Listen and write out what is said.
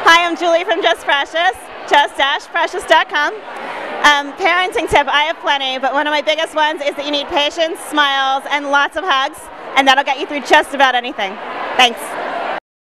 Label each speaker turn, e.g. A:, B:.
A: Hi, I'm Julie from Just Precious, just-precious.com. Parenting tip, I have plenty, but one of my biggest ones is that you need patience, smiles, and lots of hugs, and that'll get you through just about anything. Thanks.